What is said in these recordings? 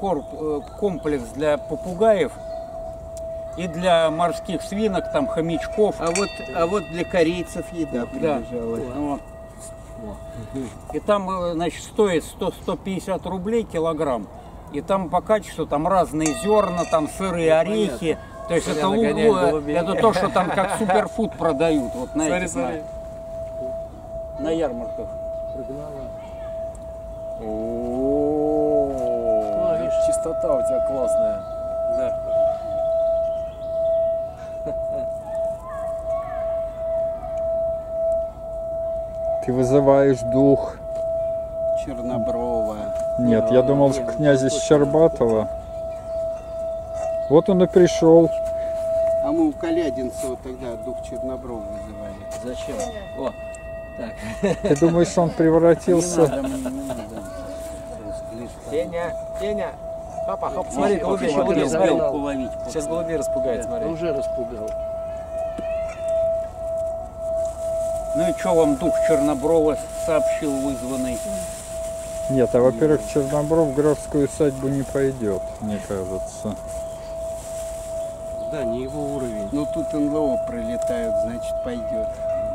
комплекс для попугаев и для морских свинок, там хомячков. А вот для корейцев еда прибежала. Да. Вот. И там, значит, стоит 100-150 рублей килограмм. И там по качеству там разные зерна, там сырые орехи. То есть это то, что там как суперфуд продают. Вот на этих, на ярмарках. О, видишь, чистота у тебя классная. Да. Ты вызываешь дух. Чернобровая. Нет, я думал, князя Щербатова. Вот он и пришел. А мы у Калядинцева тогда дух Черноброва вызывали. Зачем? О, так. Ты думаешь, он превратился? Теня. Папа, хоп, смотри, голубей, Уловить. Сейчас голубей распугает, смотри. Уже распугал. Ну и что вам дух Черноброва сообщил вызванный? Нет, а во-первых, Чернобров в графскую усадьбу не пойдет, мне кажется. Да, не его уровень. Ну тут НЛО пролетают, значит пойдет.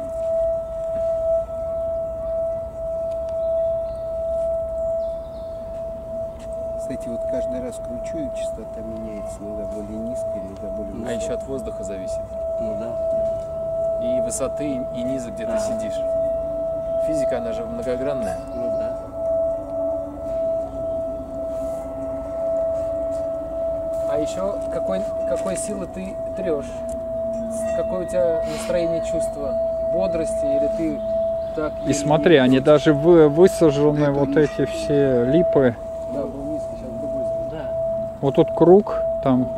Кстати, вот каждый раз кручу, и частота меняется, иногда более низкая, иногда более высокая. А еще от воздуха зависит. Ну да. И высоты, и низа, где ты сидишь. Физика, она же многогранная. Ну да. А еще какой силы ты трешь? Какое у тебя настроение, чувство? Бодрости или ты так... И смотри, они даже высажены, вот эти все липы. Да, был низкий, сейчас другой. Да. Вот тут круг, там.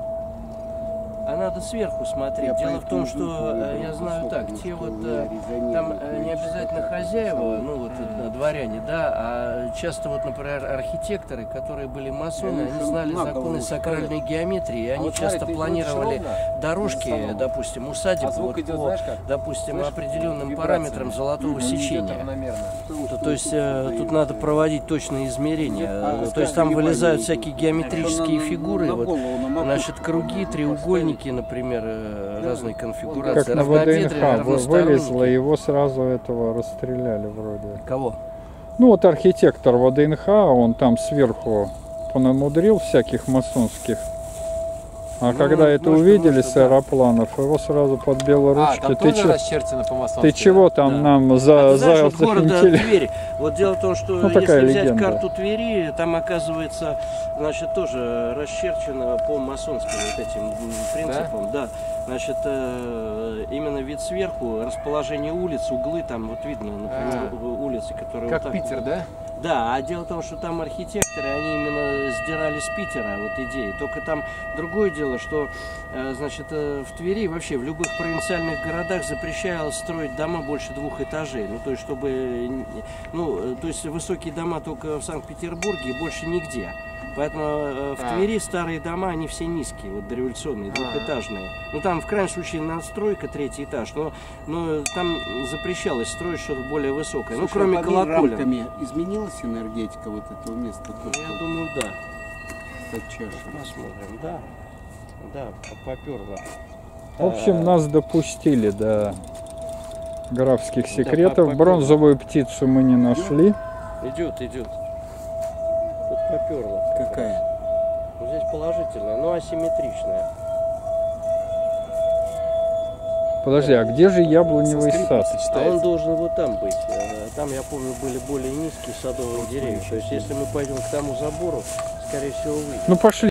А надо сверху смотреть. Дело в том, что я знаю так, те вот там не обязательно хозяева, ну вот дворяне, да, а часто вот, например, архитекторы, которые были масоны, они знали законы сакральной геометрии, и они часто планировали дорожки, допустим, усадеб вот по, допустим, определенным параметрам золотого сечения. То есть тут надо проводить точные измерения. То есть там вылезают всякие геометрические фигуры, вот, значит, круги, треугольники, например, разные конфигурации. Как на ВДНХ вылезло, его сразу этого расстреляли вроде. Кого? Ну вот архитектор ВДНХ, он там сверху понамудрил всяких масонских. А когда это увидели с аэропланов, его сразу под белоручки. Там тоже расчерчено по-масонски. Ты чего там нам за города Тверь. Вот дело в том, что если взять карту Твери, там оказывается, значит, тоже расчерчено по масонским вот этим принципам. Да? Значит, именно вид сверху, расположение улиц, углы, там вот видно, например, улицы, которые... Как вот Питер, да? Да, а дело в том, что там архитекторы, они именно сдирали с Питера вот идеи. Только там другое дело, что, значит, в Твери, вообще в любых провинциальных городах запрещалось строить дома больше 2 этажей. Ну, то есть, чтобы, ну, то есть высокие дома только в Санкт-Петербурге и больше нигде. Поэтому в Твери старые дома, они все низкие, вот дореволюционные, двухэтажные. Ну там в крайнем случае надстройка, 3-й этаж, но там запрещалось строить что-то более высокое. Слушай, ну кроме колоколен. Изменилась энергетика вот этого места? Я думаю, да. Посмотрим, да. Да, поперло. В общем, нас допустили до графских секретов. Бронзовую птицу мы не нашли. Идет. Тут поперло. Какая? Вот здесь положительная, но асимметричная. Подожди, а где же яблоневый сад? А он должен вот там быть. Там, я помню, были более низкие садовые деревья. То есть, если мы пойдем к тому забору, скорее всего, выйдем. Ну пошли.